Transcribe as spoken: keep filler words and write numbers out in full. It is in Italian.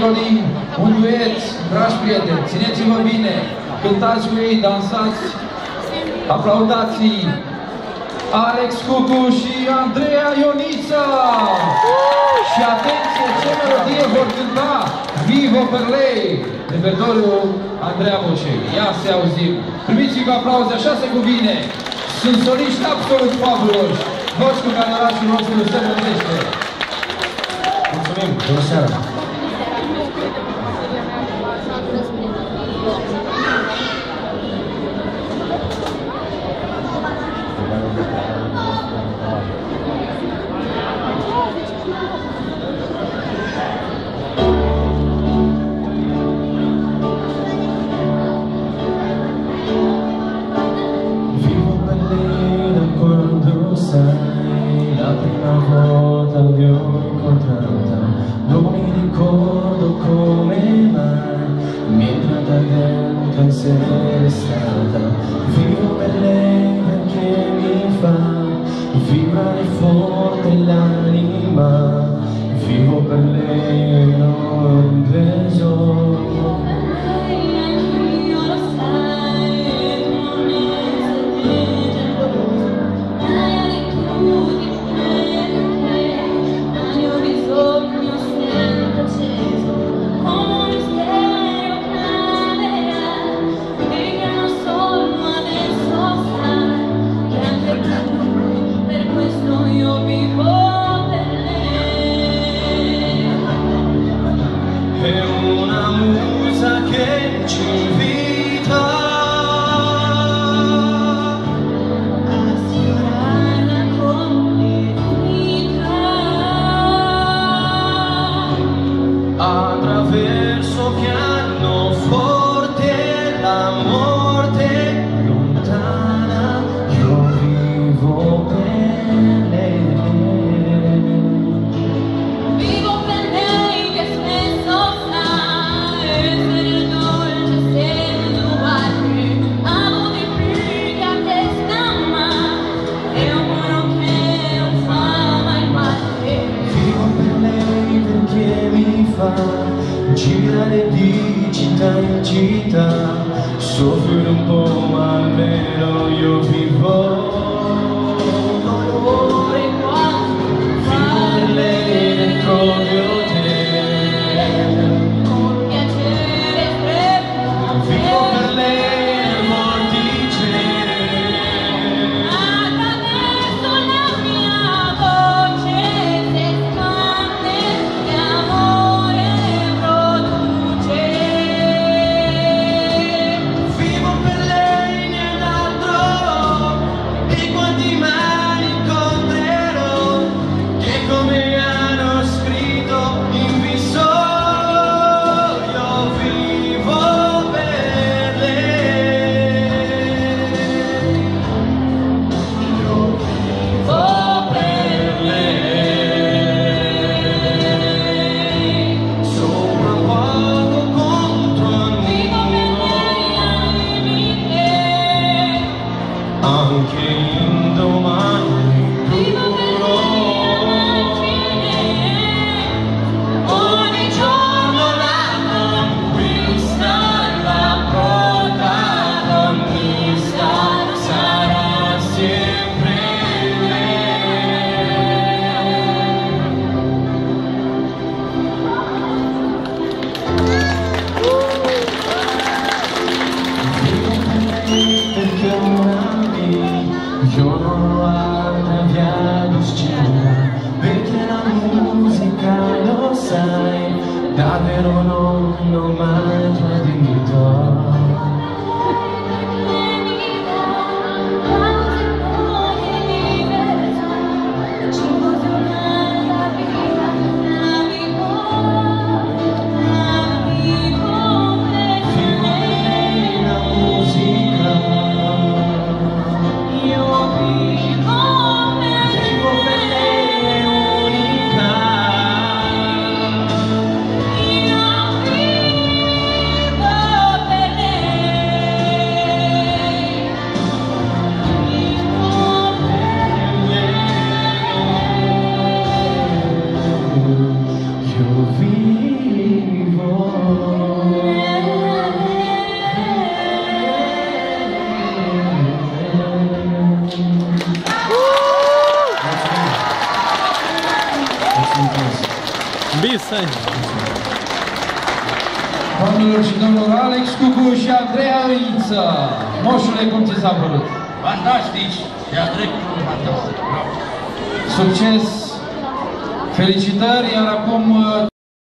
Florin, un duet, dragi prieteni, țineți-vă bine, cântați cu ei, dansați, aplaudați Alex Cucu și Andreea Ionița! Și atenție, ce melodie vor cânta Vivo per lei, repertoriul Andreea Bocei. Ia să auzim, primiți-i cu aplauze, așa se cuvine, sunt soliști absolut fabuloși, voci cu care orașul nostru se rădește. Mulțumim, bună seara! La prima volta vi ho incontrata, non mi ricordo come mai, mentre da dentro essere stata. Vivo per lei perché mi fa vibrare forte l'anima, vivo per lei, non ho un peso. Attraverso pianoforte la morte lontana, io vivo per lei. Vivo per lei che spesso sa essere dolce, sensuale, amo di più che a testa ma è un amore che non fa mai male. Vivo per lei perché mi fa girare di città in città, soffro un po' ma almeno io vivo. Dolore quando vivo per lei dentro di te, con piacere estremo vivo per lei nel vortice. Attraverso la mia voce si espande l'amore. Vivo per lei nient'altro, e quanti mai incontrerò che come hanno scritto in viso, io vivo per lei, io vivo per lei, sopra un poco contro il muro, anche indomani duro, ogni giorno la conquista, la protagonista sarà sempre perché io non ho altra via d'uscita, perché la musica lo sai, davvero non ho mai tradito. Vivo per lei. deseni. Doamnelor și domnilor, Alex Cucu și Andreea Ioniță. Moșule, cum ți s-a părut? Fantastic! De-a dreptul fantastic! Succes! Felicitări, iar acum